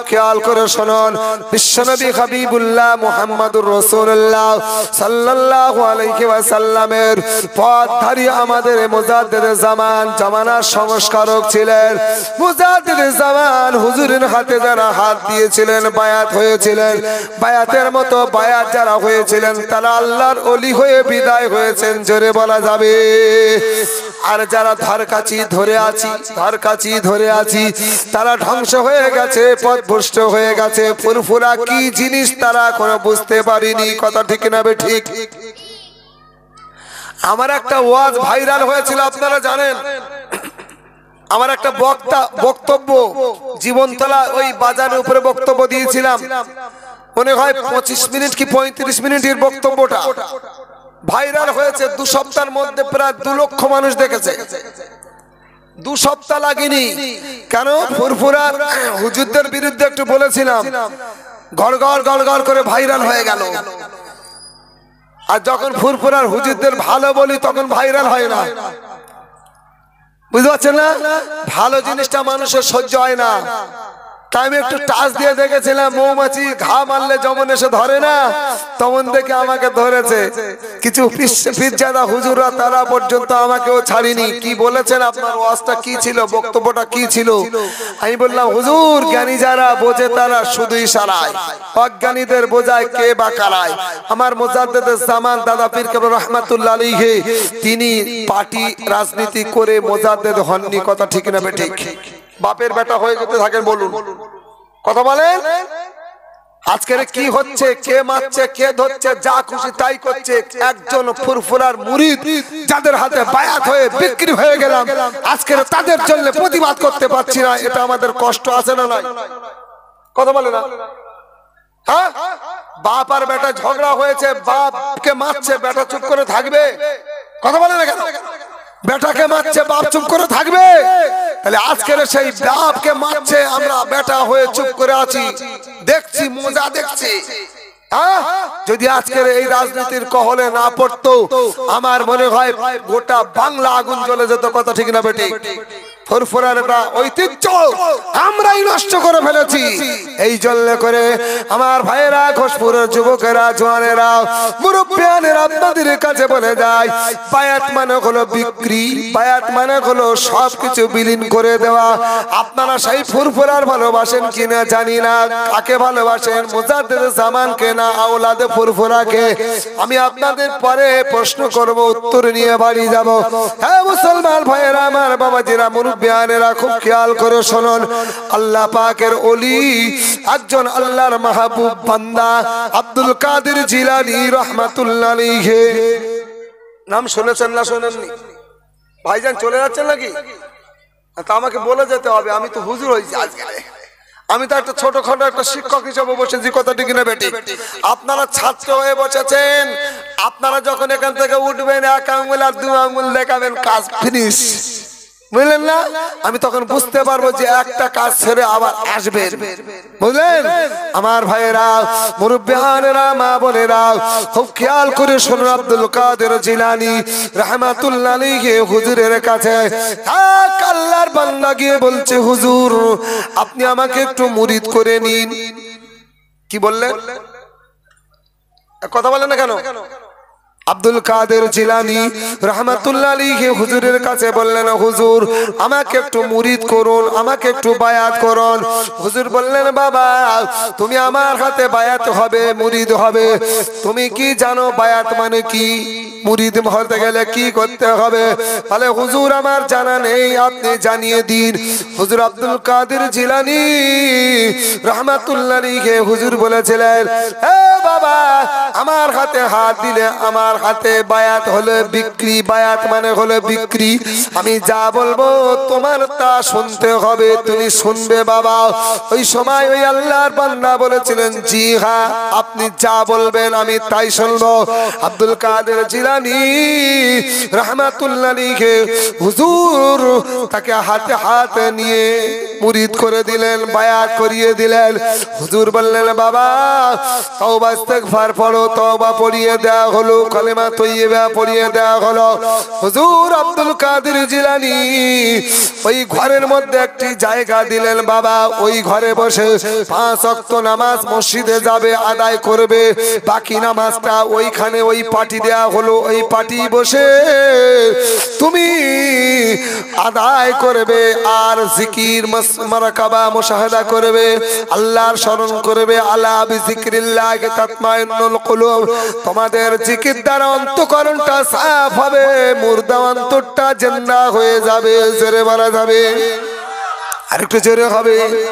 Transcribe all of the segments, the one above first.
খেয়াল করে শুনুন, বিশ্বনবী হাবিবুল্লাহ মুহাম্মাদুর রাসূলুল্লাহ সাল্লাল্লাহু আলাইহি ওয়াসাল্লামের পথধারী আমাদের মুজাদ্দিদে জামান, জামানার সংস্কারক ছিলেন। মুজাদ্দিদে জামান হুজুরের হাতে যারা হাত দিয়েছিলেন, বায়াত হয়েছিলেন, বায়াতের মতো বায়াত যারা হয়েছিলেন তারা আল্লাহর ওলি হয়ে বিদায় হয়েছেন, জোরে বলা যাবে। আর যারা ধারকাছি ধরে আছি তারা ধ্বংস হয়ে গেছে, পথভ্রষ্ট হয়ে গেছে। ফুরফুরা কি জিনিস তারা এখনো বুঝতে পারিনি, কথা ঠিক না বে ঠিক? আমার একটা ওয়াজ ভাইরাল হয়েছিল, আপনারা জানেন। আমার একটা বক্তব্য জীবনতলা ওই বাজারের উপরে বক্তব্য দিয়েছিলাম, মনে হয় 25 মিনিট কি 35 মিনিটের বক্তব্যটা ভাইরাল হয়েছে। 2 সপ্তাহের মধ্যে প্রায় 2 লক্ষ মানুষ দেখেছে। 2 সপ্তাহ লাগেনি। কেন? ফুরফুরার হুজুরদের বিরুদ্ধে একটু বলেছিলাম, গড়গড় করে ভাইরাল হয়ে গেল। আর যখন ফুরফুরার হুজুরদের ভালো বলি তখন ভাইরাল হয় না, বুঝতে পারছেন না? ভালো জিনিসটা মানুষের সহ্য হয় না। তাই আমি একটু টাচ দিয়ে দেখেছিলাম, মৌমাছি ঘা মারলে যেমন এসে ধরে না, তেমন দেখে আমাকে ধরেছে। কিছু পীরজাদা হুজুররা তারা পর্যন্ত আমাকেও ছাড়িনি। কি বলেছেন, আপনার ওয়াজটা কি ছিল, বক্তব্যটা কি ছিল? আমি বললাম, হুজুর জ্ঞানী যারা বোঝে তারা শুধুই সারায়, অজ্ঞানীদের বোঝায় কে বা কারায়। আমার মুজাদ্দিদে জামান দাদা পীর কেবল রহমাতুল্লাহ আলাইহি, তিনি পার্টি রাজনীতি করে মুজাদ্দিদ হননি, কথা ঠিক না বে ঠিক? বাপের বেটা হয়ে যেতে থাকেন, বলুন, কথা বলেন। আজকের কি হচ্ছে, কে মারছে, কে ধরছে, যা খুশি তাই করছে। একজন ফুরফুরার মুরিদ যাদের হাতে বায়াত হয়ে বিক্রি হয়ে গেলাম, আজকের তাদের জন্য প্রতিবাদ করতে পারছি না। এটা আমাদের কষ্ট আছে না নাই? কথা বলে না? হ্যাঁ, বাপ আর বেটা ঝগড়া হয়েছে, বাপকে মারছে, বেটা চুপ করে থাকবে? কথা বলে না কেন? বেটাকে মারছে, বাপ চুপ করে থাকবে? তাহলে আজকের সেই বাপকে মারছে, আমরা বেটা হয়ে চুপ করে আছি, দেখছি, মজা দেখছি। যদি আজকের এই রাজনীতির কহলে না পড়তো, আমার মনে হয় গোটা বাংলা আগুন জ্বলে যেত, কথা ঠিক না বেটি? ফুরফুরার একটা ঐতিহ্য আমরাই নষ্ট করে ফেলেছি। এই জন্য করে আমার ভাইয়েরা, ঘোষপুরের যুবকেরা, জওয়ানেরা, মুরব্বিয়ানেরা আপনাদের কাছে বলে যায়, বায়াত মানে হলো বিক্রি, বায়াত মানে হলো সবকিছু বিলীন করে দেওয়া। আপনারা সেই ফুরফুরার ভালোবাসেন কিনা জানি না, কাকে ভালোবাসেন, মুজাদ্দিদে জামানকে না আওলাদে ফুরফুরাকে? আমি আপনাদের পরে প্রশ্ন করব, উত্তর নিয়ে বাড়ি যাব। হ্যাঁ মুসলমান ভাইয়েরা, আমার বাবাজিরা, মুরব্বিয়ানেরা, খুব খেয়াল করে শুনুন। আল্লাহ পাকের ওলি, একজন আল্লাহর মাহবুব বান্দা আব্দুল কাদের জিলানী রাহমাতুল্লাহ আলাইহি, নাম শুনেছেন না শোনেননি? ভাইজান চলে যাচ্ছেন নাকি? তা আমাকে বলে যেতে হবে, আমি তো হুজুর হয়েছি আজকে। আমি তো একটা ছোটখাটো একটা শিক্ষক হিসেবে বসেছি, কথা ঠিক না বেটি? আপনারা ছাত্র হয়ে বসেছেন, আপনারা যখন এখান থেকে উঠবেন 1 আঙ্গুল আর 2 আঙ্গুল দেখাবেন, কাজ ফিনিশ, বুঝলেন না? আমি তখন বুঝতে পারবো যে একটা কাজ ছেড়ে আবার আসবে, বুঝলেন? আমার ভাইয়েরা, মুরব্বিয়ানেরা, মা বোনেরা, খুব খেয়াল করে শুনুন। আব্দুল কাদের জিলানী রাহমাতুল্লাহ আলাইহি হুজুরের কাছে এক আল্লাহর বান্দা গিয়ে বলছে, হুজুর আপনি আমাকে একটু মুরিদ করে নিন। কি বললেন? কথা বলেন না কেন? আব্দুল কাদের জিলানী রাহমাতুল্লাহ আলাইহি হুজুরের কাছে বললেন, হুজুর আমাকে একটু মুরিদ করুন, আমাকে একটু বায়াত করুন। হুজুর বললেন, বাবা তুমি আমার হাতে বায়াত হবে, মুরিদ হবে। তুমি কি জানো বায়াত মানে কি? মুরিদ হতে গেলে কি করতে হবে? তাহলে হুজুর আমার জানা নেই, আপনি জানিয়ে দিন। হুজুর আব্দুল কাদের জিলানী রাহমাতুল্লাহ আলাইহি হুজুর বলেছিলেন, হে বাবা আমার হাতে হাত দিলে আমার হাতে বায়াত হলো বিক্রি, বায়াত মানে হলো বিক্রি। আমি যা বলবো তোমার তা শুনতে হবে, তুমি শুনবে বাবা। ওই সময় ওই আল্লাহর বান্দা বলেছিলেন, জি হ্যাঁ আপনি যা বলবেন আমি তাই শুনবো। আব্দুল কাদের জিলানী রাহমাতুল্লাহ আলাইহি হুজুর তাকে হাতে হাত নিয়ে মুরিদ করে দিলেন, বায়াত করিয়ে দিলেন। হুজুর বললেন বাবা তওবা ইস্তেগফার পড়ো, তওবা পড়িয়ে দেওয়া হলো, কালেমা তৈয়্যিবা পড়িয়ে দেওয়া হলো। হুজুর আব্দুল কাদের জিলানী ওই ঘরের মধ্যে একটি জায়গা দিলেন, বাবা ওই ঘরে বসে 5 ওয়াক্ত নামাজ মসজিদে যাবে, আদায় করবে, বাকি নামাজটা ওইখানে ওই পাটি দেয়া হলো, ওই পাটি বসে তুমি আদায় করবে আর জিকির মারাকাবা মুশাহাদা করবে, আল্লাহর স্মরণ করবে। আলা বিযিকরিল্লাহি তাতমাইন্নুল কুলুব। তোমাদের জিকির দ্বারা অন্তঃকরণটা সাফ হবে, মুর্দা অন্তরটা জিন্দা হয়ে যাবে। জোরে বলা যাবে, আরেকটু জোরে হবে।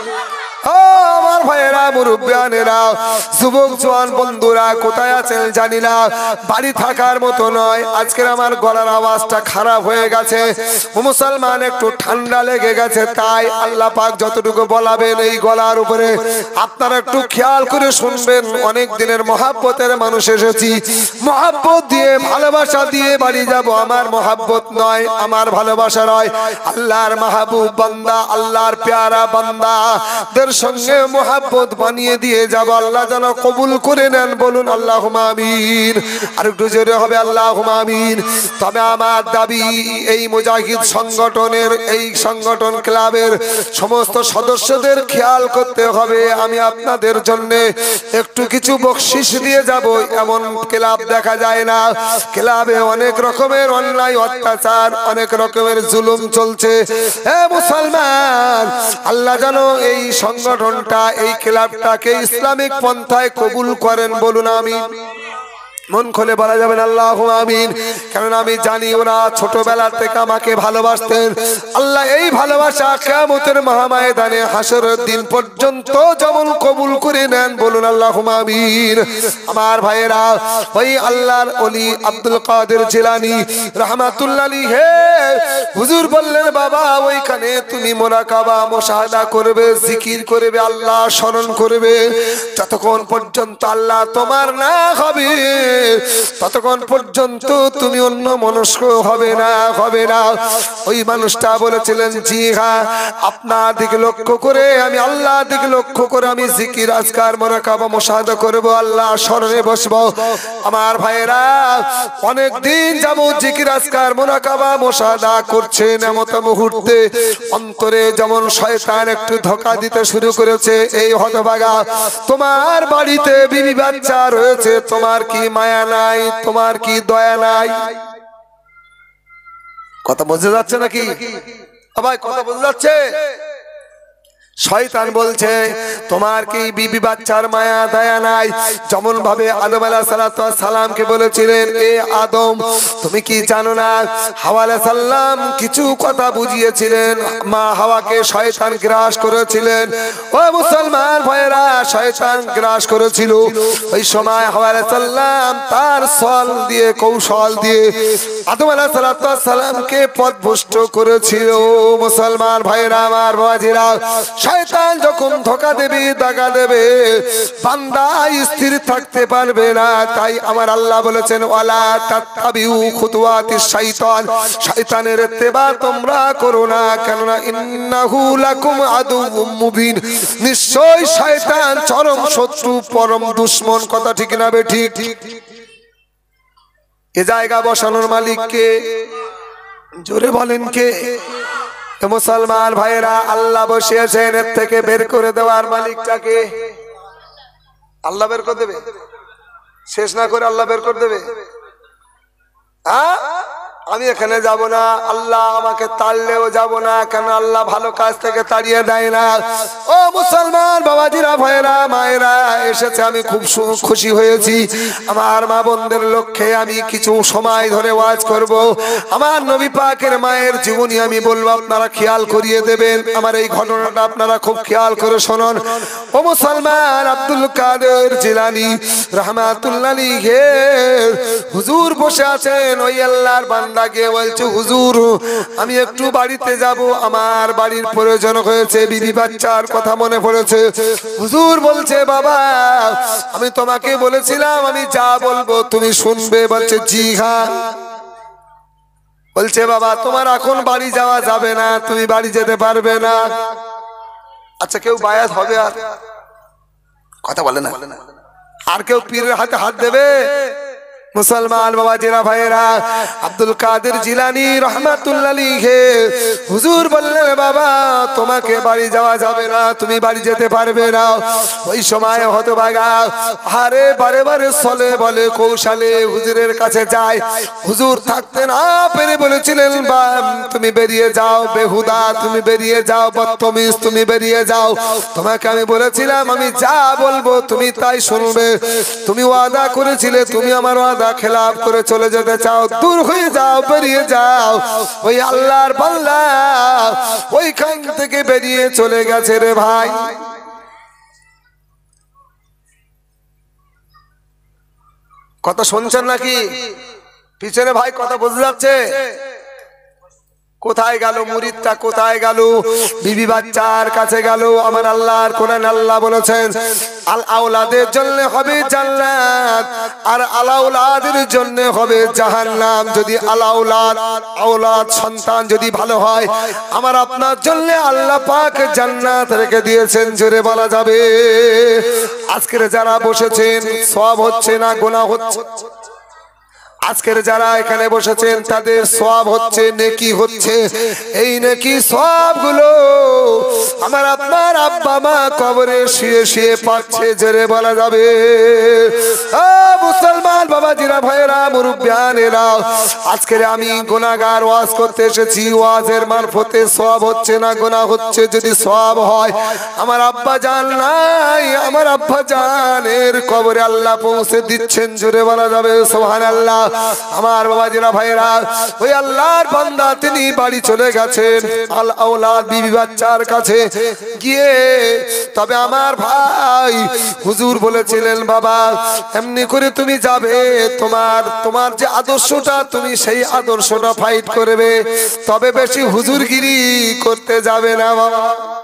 ও আমার ভাইয়েরা, মুরব্বিয়ানেরা, যুবক জওয়ান বন্ধুরা কোথায় আছেন জানি না, বাড়ি থাকার মতো নয়। আজকের আমার গলার আওয়াজটা খারাপ হয়ে গেছে, মুসলমান একটু ঠান্ডা লেগে গেছে, তাই আল্লাহ পাক যতটুকু বলাবেন এই গলার উপরে আপনারা একটু খেয়াল করে শুনবেন। অনেক দিনের মহাব্বতের মানুষ এসেছি, মহাব্বত দিয়ে ভালোবাসা দিয়ে বাড়ি যাব। আমার মহাব্বত নয়, আমার ভালোবাসা নয়, আল্লাহর মাহবুব বান্দা, আল্লাহর প্যারা বান্দাদের সঙ্গে মোহাব্বত বানিয়ে দিয়ে যাব। আল্লাহ যেন কবুল করে নেন, বলুন আল্লাহুম্মা আমিন। আর একটু জোরে হবে আল্লাহুম্মা আমিন। তবে আমার দাবি এই মুজাহিদ সংগঠনের, এই সংগঠন ক্লাবের সমস্ত সদস্যদের খেয়াল করতে হবে, আমি আপনাদের জন্য একটু কিছু বকশিশ দিয়ে যাব। এমন ক্লাব দেখা যায় না, ক্লাবে অনেক রকমের অন্যায় অত্যাচার, অনেক রকমের জুলুম চলছে। হে মুসলমান, আল্লাহ যেন এই সংগঠনটা, এই ক্লাবটাকে ইসলামিক পন্থায় কবুল করেন, বলুন আমিন। মন খুলে বলা যাবেন আল্লাহুম্মা আমিন। কারণ আমি জানি ওরা ছোটবেলা থেকে আমাকে ভালোবাসতেন। আল্লাহ এই ভালোবাসা কিয়ামতের মহাময়দানে হাসরের দিন পর্যন্ত যেমন কবুল করে নেন, বলুন আল্লাহুম্মা আমিন। আমার ভাইয়েরা, ওই আল্লাহর ওলি আব্দুল কাদের জিলানী রাহমাতুল্লাহ আলাইহি হুজুর বললেন বাবা ওইখানে তুমি মুরাকাবা মুশাহাদা করবে, জিকির করবে, আল্লাহ স্মরণ করবে। যতক্ষণ পর্যন্ত আল্লাহ তোমার না হবে ততক্ষণ পর্যন্ত তুমি অন্য মনস্ক হবে না, হবে না। ওই মানুষটা বলেছিলেন জি হ্যাঁ, আপনার দিকে লক্ষ্য করে, আমি আল্লাহ দিকে লক্ষ্য করে আমি জিকির আজকার মুরাকাবা মুশাহাদা করব, আল্লাহ স্মরণে বসবো। আমার ভাইয়েরা, অনেক দিন যাবত জিকির আজকার মুরাকাবা মুশাহাদা করছেন, এমত মুহূর্তে অন্তরে যেমন শয়তান একটু ধোঁকা দিতে শুরু করেছে। এই হতভাগা, তোমার বাড়িতে বিবি বাচ্চা রয়েছে, তোমার কি মায়া নাই, তোমার কি দয়া নাই? কথা বোঝা যাচ্ছে নাকি ভাই? কথা বোঝা যাচ্ছে? শয়তান বলছে তোমার কি বিবি বাচ্চার মায়া দয়া নাই? যেমন ভাবে আদম আলাইহিস সালামকে বলেছিলেন, এ আদম তুমি কি জানো না? হাওয়া আলাইহিস সালাম কিছু কথা বুঝিয়েছিলেন, মা হাওয়াকে শয়তান গ্রাস করেছিলেন। ও মুসলমান ভাইরা, শয়তান গ্রাস করেছিল। ওই সময় হাওয়া আলাইহিস সালাম তার ছল দিয়ে, কৌশল দিয়ে আদম আলাইহিস সালামকে পথভ্রষ্ট করেছিল। মুসলমান ভাইরা, আমার বাবাজিরা, শয়তান যখন ধোঁকা দেবে, দাগা দেবে, বান্দা স্থির থাকতে পারবে না। তাই আমার আল্লাহ বলেছেন ওয়ালা তাত্তাবিউ খুতুওয়াতিশ শাইতান, শয়তানের ইত্তেবা তোমরা করো না, কেননা ইন্নাহু লাকুম আদুউম মুবিন, নিশ্চয় শয়তান চরম শত্রু, পরম দুশমন। কথা ঠিক না বে ঠিক? এ জায়গা বসানোর মালিক কে? জোরে বলেন কে? মুসলমান ভাইরা, আল্লাহ বসিয়েছেন, এর থেকে বের করে দেওয়ার মালিকটাকে আল্লাহ বের করে দেবে, শেষ না করে আল্লাহ বের করে দেবে। হ্যাঁ, আমি এখানে যাব না, আল্লাহ আমাকে তাড়লেও যাব না, কেন আল্লাহ ভালো কাজ থেকে তাড়িয়ে দেয় না। ও মুসলমান বাবাজিরা, ভাইরা, মায়েরা এসেছে, আমি খুব খুশি হয়েছি। আমার মা বোনদের লক্ষ্যে আমি কিছু সময় ধরে ওয়াজ করব। আমার নবী পাকের মায়ের জীবনী আমি বলবো, আপনারা খেয়াল করিয়ে দেবেন। আমার এই ঘটনাটা আপনারা খুব খেয়াল করে শুনুন। ও মুসলমান, আব্দুল কাদের জিলানী রাহমাতুল্লাহ আলাইহি হুজুর বসে আছেন, ওই আল্লাহর বান্দা গিয়ে বলছে হুজুর আমি একটু বাড়িতে যাব, আমার বাড়ির প্রয়োজন হয়েছে, বিবি বাচ্চার কথা মনে পড়েছে। হুজুর বলছে বাবা আমি তোমাকে বলেছিলাম আমি যা বলবো তুমি শুনবে। বলছে জি হ্যাঁ। বলছে বাবা তোমার এখন বাড়ি যাওয়া যাবে না, তুমি বাড়ি যেতে পারবে না। আচ্ছা কেউ বায়াত হবে আর কথা বলে না আর কেউ পীরের হাতে হাত দেবে মুসলমান বাবাজিরা ভাইরা আব্দুল কাদের জিলানী রহমাতুল্লাহ আলাইহি হুজুর বললেন বাবা তোমাকে বাড়ি যাওয়া যাবে না তুমি বাড়ি যেতে পারবে না ওই সময় হতভাগা আরে বারে বারে চলে বলে কৌশলে হুজুরের কাছে যায় হুজুর থাকতে না পেরে বলেছিলেন তুমি বেরিয়ে যাও বেহুদা তুমি বেরিয়ে যাও বদতমিজ তুমি বেরিয়ে যাও তোমাকে আমি বলেছিলাম আমি যা বলবো তুমি তাই শুনবে তুমি ওয়াদা করেছিলে তুমি আমার ওয়াদা খেলাফ করে চলে যেতে চাও দূর হয়ে যাও বেরিয়ে যাও ওই আল্লাহর বান্দা ওইখান থেকে বেরিয়ে চলে গেছে রে ভাই কথা শুনছেন নাকি পিছনে ভাই কথা বোঝা যাচ্ছে কোথায় গেল মুরিদটা কোথায় গেল বিবি বাচ্চার কাছে গেল আমার আল্লাহর কোরআন আল্লাহ বলেছেন আল আওলাদের জন্য হবে জান্নাত আর আল আওলাদের জন্য হবে জাহান্নাম যদি আল আওলাদ সন্তান যদি ভালো হয় আমার আপনার জন্য আল্লাহ পাক জান্নাত রেখে দিয়েছেন জোরে বলা যাবে আজকের যারা বসেছেন সওয়াব হচ্ছে না গুনাহ হচ্ছে আজকের যারা এখানে বসেছেন তাদের সওয়াব হচ্ছে নেকি হচ্ছে এই নেকি সওয়াবগুলো আমার আপনার আব্বা মা কবরে শুয়ে শুয়ে পাচ্ছে জোরে বলা যাবে মুসলমান বাবাজিরা ভাইরা মুরব্বিয়ানেরা আজকের আমি গুনাহগার ওয়াজ করতে এসেছি ওয়াজের মারফতে সওয়াব হচ্ছে না গুনাহ হচ্ছে যদি সওয়াব হয় আমার আব্বা জান নাই আমার আব্বা জানের কবরে আল্লাহ পৌঁছে দিচ্ছেন জোরে বলা যাবে সুবহানাল্লাহ আমার বাবাজিরা ভাইরা ওই আল্লাহর বান্দা তিনি বাড়ি চলে গেছেন আল আওলাদ বিবি বাচ্চার কাছে গিয়ে তবে আমার ভাই হুজুর বলেছিলেন বাবা এমনি করে তুমি যাবে তোমার যে আদর্শটা তুমি সেই আদর্শটা ফাইট করবে তবে বেশি হুজুরগিরি করতে যাবে না বাবা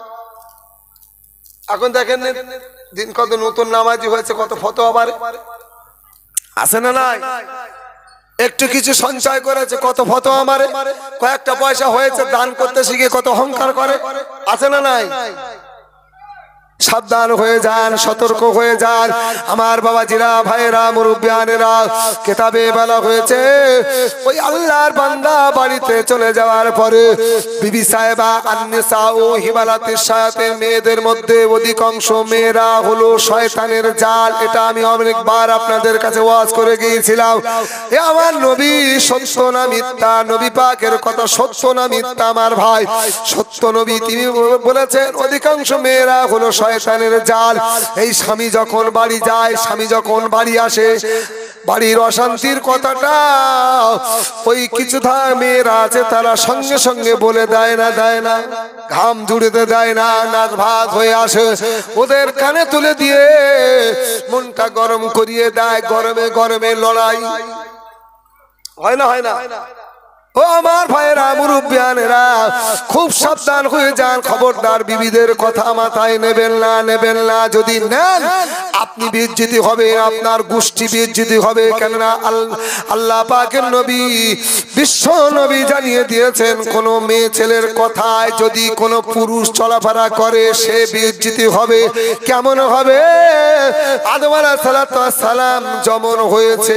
এখন দেখেন দিন কত নতুন নামাজি হয়েছে কত ফতোয়া বারে আছে না নাই একটু কিছু সঞ্চয় করেছে কত ফতোয়া মারে কয়েকটা পয়সা হয়েছে দান করতে শিখে কত অহংকার করে আছে না নাই সাবধান হয়ে যান সতর্ক হয়ে যান আমার বাবাজিরা ভাইরা মুরব্বিয়ানেরা কিতাবে বলা হয়েছে ওই আল্লাহর বান্দা বাড়িতে চলে যাওয়ার পরে বিবি সাহেবা আন-নিসা ও হিবালাতিস শায়াতিন মেয়েদের মধ্যে অধিকাংশ মেয়েরা হলো শয়তানের জাল এটা আমি অনেকবার আপনাদের কাছে ওয়াজ করে গিয়েছিলাম এ আমার নবী সত্য না মিথ্যা নবী পাকের কথা সত্য না মিথ্যা আমার ভাই সত্য নবী তিনি বলেছেন অধিকাংশ মেয়েরা হলো শয়তানের জাল এই স্বামী যখন বাড়ি যায় স্বামী যখন বাড়ি আসে বাড়ির অশান্তির কথাটা ওই কিছু মেয়েরা আছে তারা সঙ্গে সঙ্গে বলে দেয় না ঘাম জুড়েতে দেয় না নাক ভাত হয়ে আসে ওদের কানে তুলে দিয়ে মনটা গরম করিয়ে দেয় গরমে গরমে লড়াই হয় না ও আমার ভাইরা মুরব্বিয়ানেরা খুব সাবধান হয়ে যান খবরদার বিবিদের কথা মাথায় নেবেন না যদি নেন আপনি বেইজ্জতি হবে আপনার গোষ্ঠী বেইজ্জতি হবে কেননা আল্লাহ পাকের নবী বিশ্ব নবী জানিয়ে দিয়েছেন কোন মেয়ে ছেলের কথায় যদি কোনো পুরুষ চলাফেরা করে সে বেইজ্জতি হবে কেমন হবে আদম আলাইহিস সালাম যেমন হয়েছে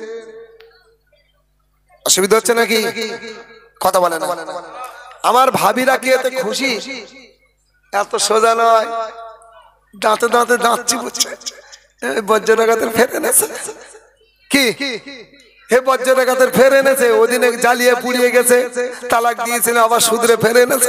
অসুবিধা হচ্ছে নাকি কথা বলে না আমার ভাবিরা কি এতে খুশি এত সোজা নয় দাঁতে দাঁতে দাঁত চিবুচ্ছে বজ্রনাগাতের ফেরে এনেছে কি হে বজ্রনাগাতের ফেরে এনেছে ওদিনে জ্বালিয়ে পুড়িয়ে গেছে তালাক দিয়েছিল আবার সুদরে ফেরে এনেছে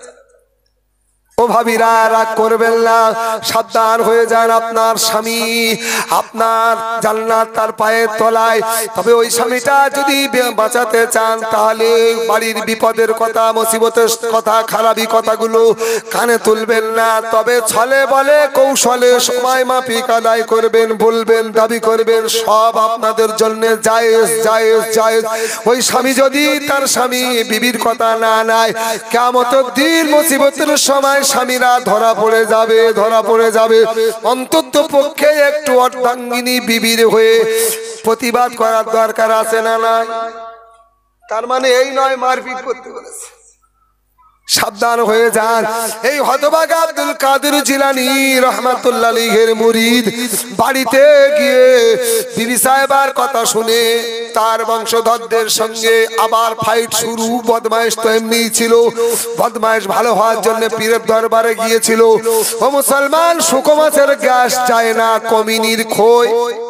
ও ভাবিরা রাগ করবেন না সাবধান হয়ে যান আপনার স্বামী আপনার জান্নাত তার পায়ের তলায় তবে ওই স্বামীটা যদি বাঁচাতে চান তাহলে বাড়ির বিপদের কথা মুসিবতের কথা খারাপি কথাগুলো কানে তুলবেন না তবে ছলে বলে কৌশলে সময় মাফিক আদায় করবেন বলবেন দাবি করবেন সব আপনাদের জন্য জায়েজ ওই স্বামী যদি তার স্বামী বিবির কথা না নেয় কিয়ামতের দিন মুসিবতের সময় স্বামীরা ধরা পড়ে যাবে অন্তত পক্ষে একটু অর্ধাঙ্গিনী বিবির হয়ে প্রতিবাদ করার দরকার আছে না নাই তার মানে এই নয় মারপিট করতে বলেছে সাবধান হয়ে যান। এই হতভাগা আব্দুল কাদের জিলানী রহমাতুল্লাহ আলাইহির মুরিদ বাড়িতে গিয়ে বিবি সাহেবার কথা শুনে তার বংশধরদের সঙ্গে আবার ফাইট শুরু। বদমাইশ তো এমনিই ছিল, বদমাইশ ভালো হওয়ার জন্য পীরের দরবারে গিয়েছিল। ও মুসলমান, শুকো মাছের গ্যাস যায় না, কমিনীর খই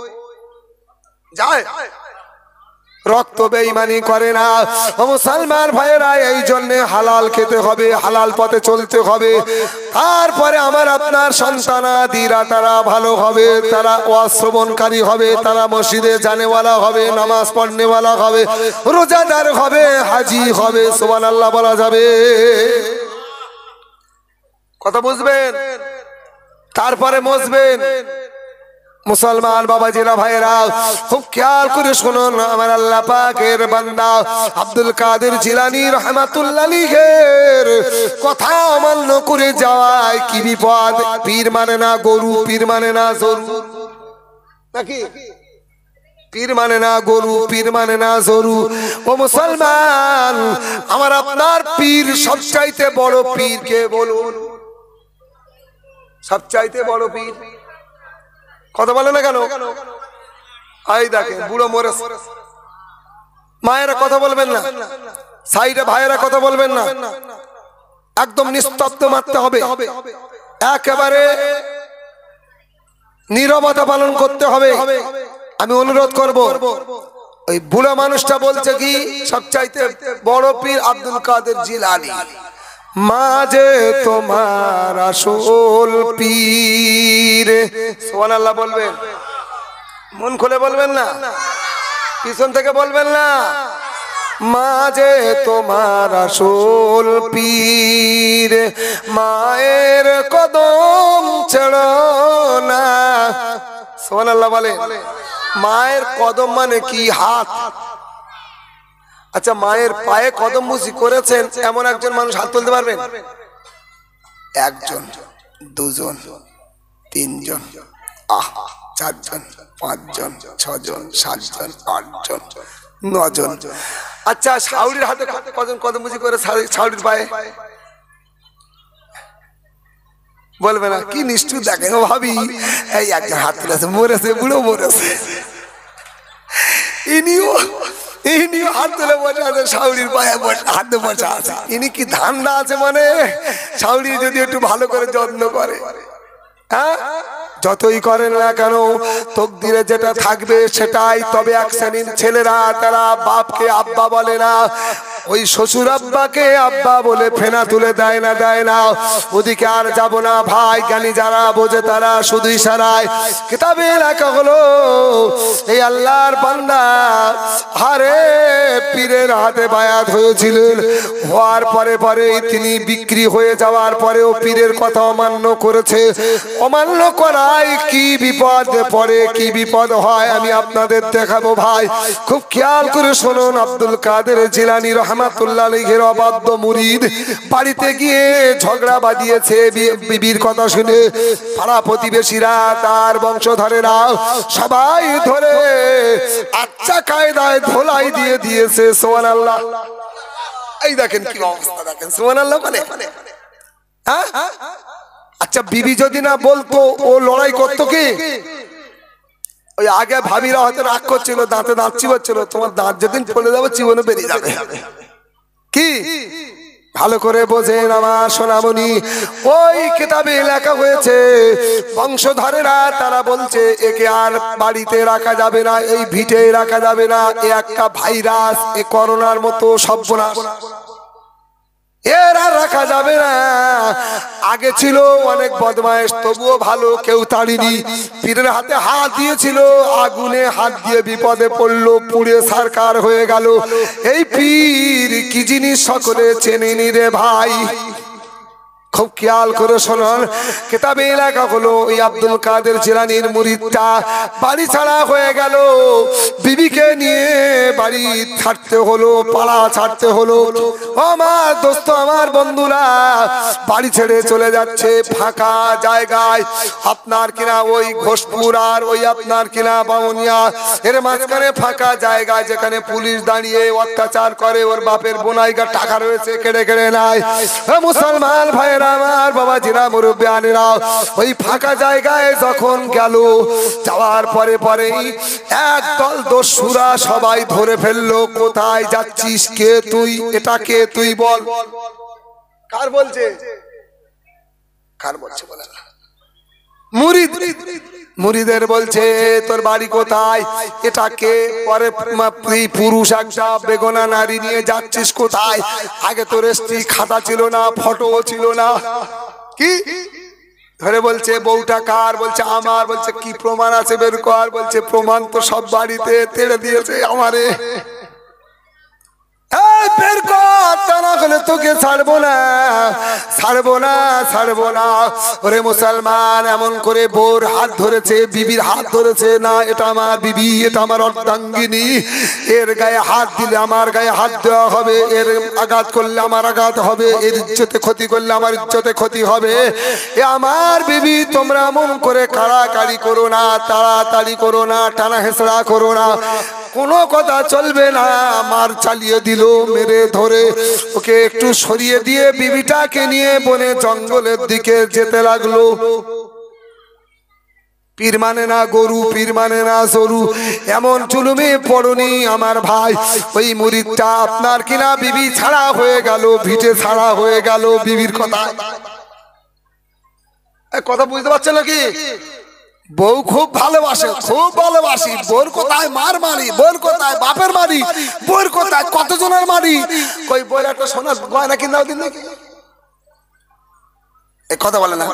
যায়, রক্ত বেঈমানি করে না। ও মুসলমান ভাইয়েরা, এই জন্য হালাল খেতে হবে, হালাল পথে চলতে হবে। তারপরে আমার আপনার সন্তানাদিরা তারা ভালো হবে, তারা ওয়াজ শ্রবণকারী হবে, তারা মসজিদে জানেওয়ালা হবে, নামাজ পড়নেওয়ালা হবে, রোজাদার হবে, হাজি হবে। সুবহানাল্লাহ বলা যাবে? কথা বুঝবেন? তারপরে মসবেন। মুসলমান বাবাজিরা ভাইরা, খুব খেয়াল করে শুনুন। আমার আল্লাহ পাকের বান্দা আব্দুল কাদের জিলানী রহমাতুল্লাহ আলাইহির কথা অমান্য করে যাওয়ায় কি বিপদ। পীর মানে না গরু, পীর মানে না জরু, নাকি? পীর মানে না গরু, পীর মানে না জরু। ও মুসলমান, আমার আপনার পীর সবচাইতে বড় পীর কে বলুন? সবচাইতে বড় পীর কথা বলে না কেন? আই দেখেন, বুড়ো মরে। মায়েরা কথা বলবেন না, সাইডে ভাইয়েরা কথা বলবেন না, একদম নিস্তব্ধ মারতে হবে, একেবারে নীরবতা পালন করতে হবে। আমি অনুরোধ করব, ওই বুড়ো মানুষটা বলছে কি সবচাইতে বড় পীর আব্দুল কাদের জিলানী, মাঝে তোমার আসল পীর। সুবহানাল্লাহ বলবেন, মন খুলে বলবেন না, পিছন থেকে বলবেন না। মাঝে তোমার আসল পীর, মায়ের কদম ছেড়ো না। সুবহানাল্লাহ বলে। মায়ের কদম মানে কি? হাত। আচ্ছা, মায়ের পায়ে কদম বুঝি করেছেন এমন একজন মানুষ হাত তুলতে পারবেন? একজন, দুজন, তিনজন, চারজন, পাঁচজন, ছজন, সাতজন, আটজন, নজন। আচ্ছা, শাওরির হাতে কজন কদম বুঝি করে? শাওরির পায়ে বলবে না? কি নিষ্ঠুর দেখেন ভাবি, এই একজন হাত তুলেছে, মরেছে, বুড়ো মরেছে, ইনিও হাত তুলে বসে আছে, শাওরির পায়ে হাতে বসে আছে। ইনি কি ধান্দা আছে? মানে শাওরি যদি একটু ভালো করে যত্ন করে, হ্যাঁ, যতই করেন না কেন তকদিরে যেটা থাকবে সেটাই। তবে এক শ্রেণীর ছেলেরা তারা বাপকে আব্বা বলে না, ওই শ্বশুর আব্বাকে আব্বা বলে ফেনা তুলে দেয় না। ওদিকে আর যাব না ভাই, জ্ঞানী যারা বোঝে তারা শুধু ইশারায়। কিতাবে লেখা হলো, এই আল্লাহর বান্দা হারে পীরের হাতে বায়াত হয়েছিলেন, হওয়ার পরে তিনি বিক্রি হয়ে যাওয়ার পরেও পীরের কথা অমান্য করেছে। অমান্য করায় কি বিপদ পড়ে, কি বিপদ হয় আমি আপনাদের দেখাবো ভাই। খুব খেয়াল করে শুনুন। আব্দুল কাদের জিলানী রহমাতুল্লাহ আলাইহির অবাধ্য মুরিদ বাড়িতে গিয়ে ঝগড়া বাঁধিয়েছে বিবির কথা শুনে। পাড়া প্রতিবেশীরা, তার বংশধরেরা সবাই ধরে আচ্ছা কায়দায় ধোলাই দিয়ে দিয়েছে। সুবহানাল্লাহ। এই দেখেন কি অবস্থা, দেখেন। সুবহানাল্লাহ মানে, হ্যাঁ। আচ্ছা, বিবি যদি না বলতো ও লড়াই করতো কি? ওই আগে ভাবিরা হয়তো রাগ করছিল, দাঁতে দাঁত চিবাচ্ছিল, তোমার দাঁত যেদিন ফলে যাবে জীবনে বেরিয়ে যাবে। কি ভালো করে বোঝেন আমার সোনামণি, ওই কিতাবে লেখা হয়েছে বংশধরেরা তারা বলছে একে আর বাড়িতে রাখা যাবে না, এই ভিটে রাখা যাবে না, এ একটা ভাইরাস, এ করোনার মতো সর্বনাশ, এর আর রাখা যাবে না। আগে ছিল অনেক বদমাইশ, তবুও ভালো, কেউ তাড়িনি। পীরের হাতে হাত দিয়েছিল, আগুনে হাত দিয়ে বিপদে পড়লো, পুড়ে সারকার হয়ে গেল। এই পীর কি জিনিস সকলে চেনেনি রে ভাই। খুব খেয়াল করে শুনুন, কিতাবে লেখা হলো ওই আব্দুল কাদের জিলানীর মুরিদটা বাড়ি ছাড়া হয়ে গেল, বিবিকে নিয়ে বাড়ি ছাড়তে হলো, পাড়া ছাড়তে হলো। আমার দোস্ত, আমার বন্ধুরা, বাড়ি ছেড়ে চলে যাচ্ছে ফাঁকা জায়গায়, আপনার কিনা ওই ঘোষপুর আর ওই আপনার কিনা বামুনিয়া এর মাঝখানে ফাঁকা জায়গায়, যেখানে পুলিশ দাঁড়িয়ে অত্যাচার করে, ওর বাপের বোনাইগার টাকা রয়েছে কেড়ে কেড়ে নেয়। মুসলমান ভাই আমার বাবাজিরা, মুরব্বিয়ানেরা, ওই ফাঁকা জায়গায় যখন গেল, যাওয়ার পরে পরেই একদল দস্যুরা সবাই ধরে ফেললো। কোথায় যাচ্ছিস, কে তুই, এটা কে তুই বল। কার বলছে, কার বলছে বলে না, মুরিদ, মুরিদের বলছে তোর বাড়ি কোথায়, এটাকে পরে পুরুষ একটা বেগনা নারী নিয়ে যাচ্ছিস কোথায়, আগে তোর স্ত্রী খাতা ছিল না, ফটো ছিল না, কি ধরে বলছে বউটা কার, বলছে আমার, বলছে কি প্রমাণ আছে বের কর, বলছে প্রমাণ তো সব বাড়িতে তেড়ে দিয়েছে আমারে, বের কর, তা না হলে তোকে ছাড়বো না, ছাড়বো না, ছাড়বো না। ওরে মুসলমান, এমন করে বোর হাত ধরেছে, বিবির হাত ধরেছে, না এটা আমার বিবি, এটা আমার অর্ধাঙ্গিনী, এর গায়ে হাত দিলে আমার গায়ে হাত দেওয়া হবে, এর আঘাত করলে আমার আঘাত হবে, এর ইজ্জতে ক্ষতি করলে আমার ইজ্জতে ক্ষতি হবে, এ আমার বিবি, তোমরা এমন করে কাড়াকাড়ি করো না, তাড়াতাড়ি করো না, টানা হেঁচড়া করো না, কোনো কথা চলবে না। মার চালিয়ে দিল, মেরে ধরে ওকে একটু সরিয়ে দিয়ে বিবিটাকে নিয়ে বনে জঙ্গলের দিকে যেতে লাগলো। পীর মানে না গরু, পীর মানে না সরু, এমন চুলুমে পড়নি আমার ভাই। ওই মুরিদটা আপনার কিনা বিবি ছাড়া হয়ে গেল, ভিটে ছাড়া হয়ে গেল বিবির কথা। কথা বুঝতে পারছেন নাকি? বউ খুব ভালোবাসে, খুব ভালোবাসি, বোর কোথায় মার মারি, বোর কোথায় বাপের মারি, বোর কোথায় কতজনের মারি, কই বোর একটা সোনার গয়না কিনাও দিন নাকি, এই কথা বলে না।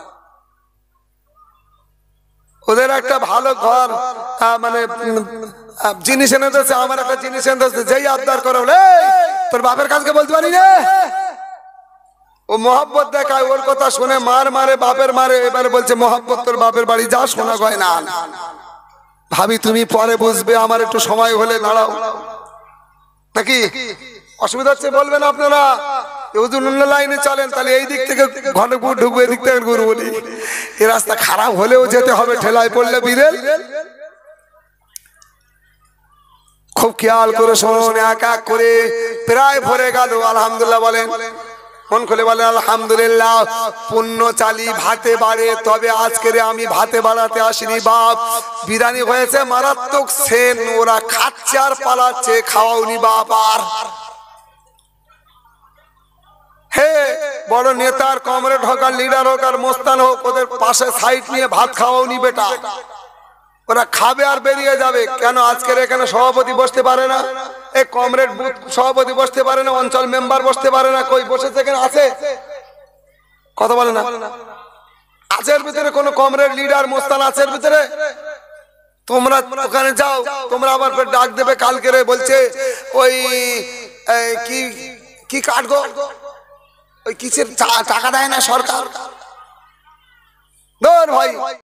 ওদের একটা ভালো ঘর, মানে জিনিস এনে দিয়েছে, আমার একটা জিনিস এনে দিয়েছে, যেই আবদার করো তোর বাপের কাছকে বলতে পারি না, ও মোহাব্বত দেখায়, ওর কথা শুনে মার মারে, বাপের মারে, এবারে বলছে মোহাব্বত তোর বাপের বাড়ি যা, শোনা গয়না। ভাবি তুমি পরে বুঝবে, আমার একটু সময় হলে দাঁড়াও নাকি, অসুবিধা হচ্ছে বলবেন আপনারা, লাইনে চলেন, তাহলে এই দিক থেকে ঘনপুর ঢুকবো, এদিক থেকে গুরু বলি, এই রাস্তা খারাপ হলেও যেতে হবে, ঠেলায় পড়লে বিরেল। খুব খেয়াল করে শুনুন, এক এক করে প্রায় ভরে গেল। আলহামদুলিল্লাহ বলেন, মন খুলে বলেন আলহামদুলিল্লাহ। পুণ্য চালি ভাতে বাড়ে, তবে আজকের আমি ভাতে বাড়াতে আসিনি বাপ, বিরিয়ানি হয়েছে মারাত্মক সেন, ওরা খাচ্ছে আর পালাচ্ছে, খাওয়াওনি বাপ আর। হে বড় নেতার কমরেড হোক আর লিডার হোক আর মোস্তান হোক, ওদের পাশে সাইড নিয়ে ভাত খাওয়াওনি বেটা, ওরা খাবে আর বেরিয়ে যাবে। কেন আজকের এখানে সভাপতি বসতে পারে না, এই কমরেড বুথ সভাপতি বসতে পারে না, অঞ্চল মেম্বার বসতে পারে না, কই বসেছে এখানে আছে? কথা বলে না, আছে এর ভিতরে কোন কমরেড লিডার মোস্তান আছে এর ভিতরে? তোমরা ওখানে যাও, তোমরা আবার ডাক দেবে কালকে, বলছে ওই কি কি কাটগো, ওই কিসের টাকা দেয় না সরকার, ধর ভাই।